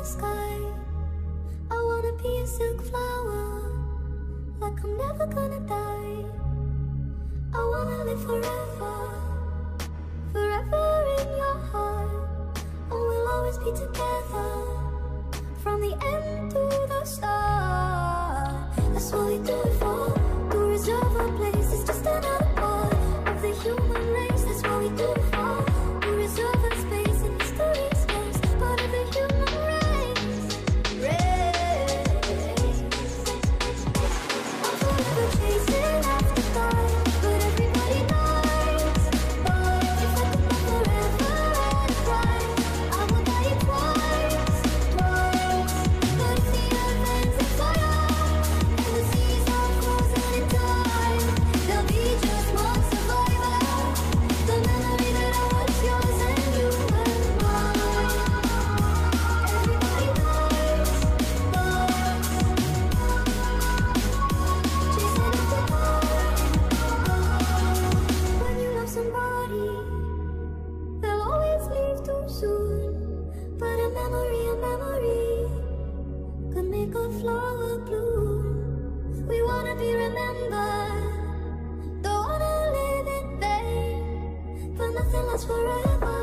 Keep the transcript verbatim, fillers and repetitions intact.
sky. I wanna be a silk flower, like I'm never gonna die. I wanna live forever, forever in your heart. And we'll always be together, from the end to the start. That's what we do it for, to reserve a place. It's just another part of the human race. That's what we do it for, to reserve a space in history's space. Part of the human race, race. I'm forever chasing after time, but everybody knows. But if I could live forever and right, I would buy it twice, twice. But if the earth ends in fire, and the seas are frozen in time, there'll be just one survivor, the memory that I was yours and you were mine. Everybody knows, knows. Chasing after time. When you love somebody, they'll always leave too soon. But a memory, a memory could make a flower bloom. We wanna be remembered, don't wanna live in vain, but nothing lasts forever.